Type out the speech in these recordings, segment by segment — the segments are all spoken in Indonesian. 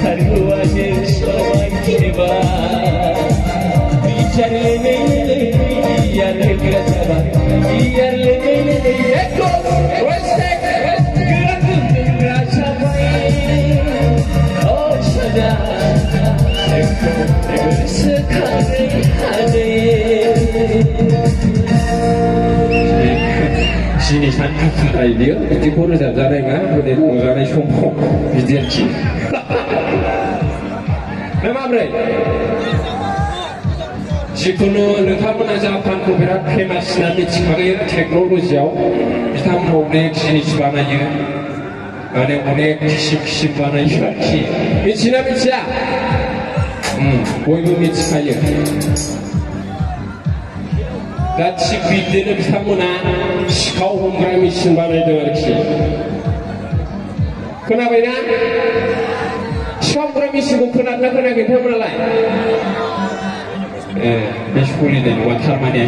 haruanin sawai keba bicar lele biar kerjaba biar lele eko respect gerak rasa baik oh sada eko sekali hadir 지니 잔뜩 아이디어 이제 고를 잡자래가 근데 오자래 숑포 비디언치 memang 지금은 르타브나 자판코 비라 크레마스나미 치카게 테크놀로지요 비타민 오넥 지니치 바나유 안에 오넥 키십 바나유 키 미치나 미치야 보이고 미치카요 같이 비드는 사무나 시카오 홈그라미 신발을 되어르키 그나베나 시카오 그라미 신고 그나나 그나게 되어라이 beşkuli den watar mane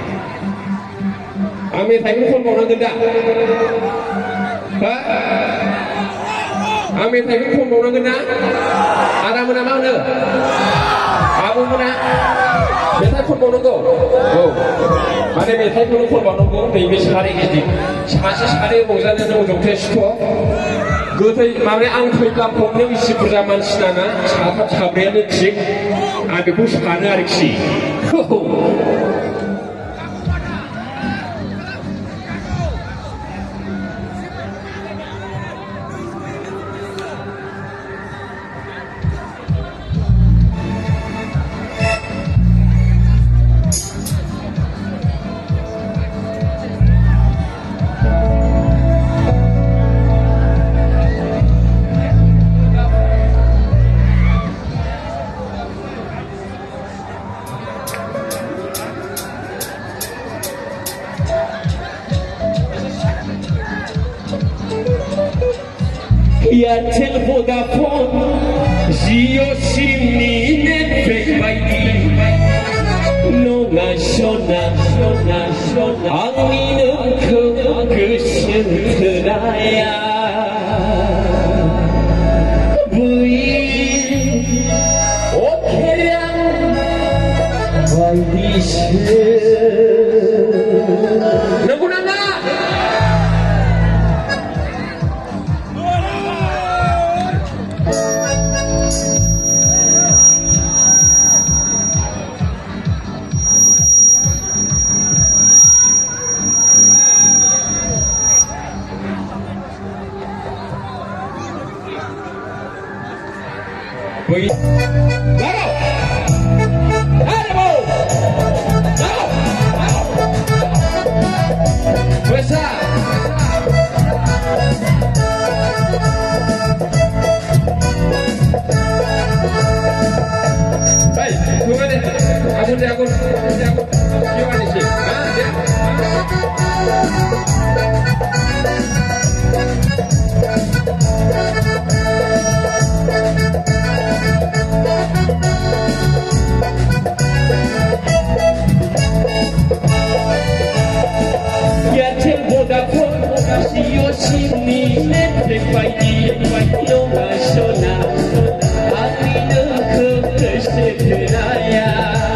ame taymi kon bonan genda ha ame taymi kon bonan genda ada mana mana abu mana betai kon bonan go oh mane betai kon bonan go nei be sare gidi samase sare bongzana no jongte sito gotai mane ang thaiklap pomne isi burja mansina sahat sabrene tik ada bus kana ariksi Airtel Vodafone Jio Simni Netflix No national Angin kesenteraya Bui Okeran Baidishe Nagunana Bui Laro Laro Laro Besar baik tunggu deh aku gimana sih Airtel Vodafone Jio Simni Netflix no national Angin kesenteraya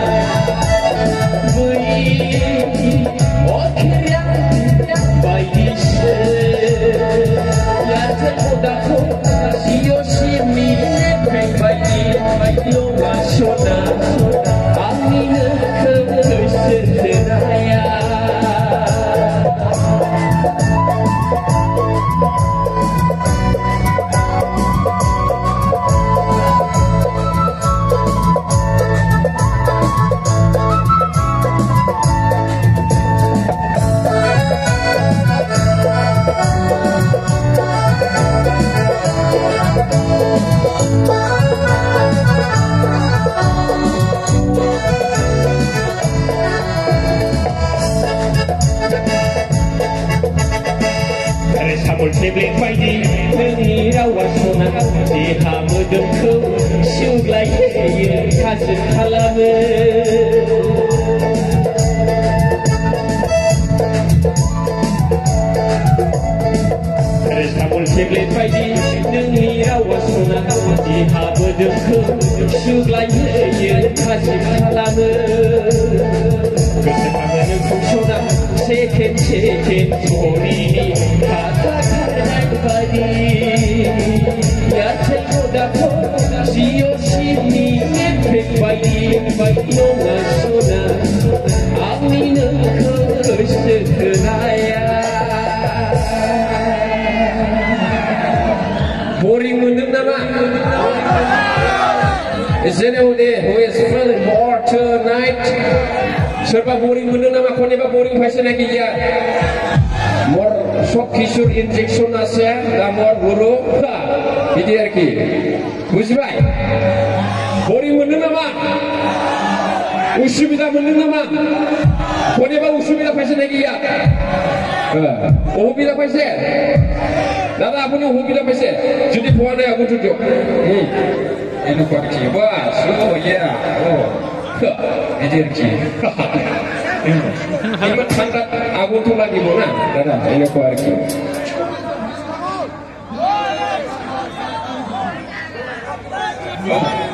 Bui Okeran Baidishe Airtel Vodafone Jio Simni Netflix no national Angin kesenteraya Multiple fighting, many hours on the hammer don't come, shoot like a cousin Halame. Multiple fighting, many hours सना देहा मोदोमखौ सुग्लायहोयो थाजिम खालामो गोसोखाङो नोंखौ सना सेकेन्ड सनिनि खाथा खारनाय बादि नाथाय हदाखौ जिअ सिमनि एफेक्ट बायदि नङा सना आंनि नोंखौ गोसो होनाया boring moन्दों नामा? Is anyone there who is feeling bored tonight? Sobat boring moन्दों नामा? Konepa boring paisa lagi ya? More shock kisur injection asya, dan more guru, ini arki. Buzibai, boring moन्दों नामा? Usubida moन्दों नामा? Konepa usubida paisa lagi ya? Oh bila paisa? Dada apa ni hobi apa sih? Jadi puan aku tunjuk. Ini kuarki. Wah, oh ya, oh, ini kuarki. Ini tanda aku tu lagi mana? Dada, ini kuarki.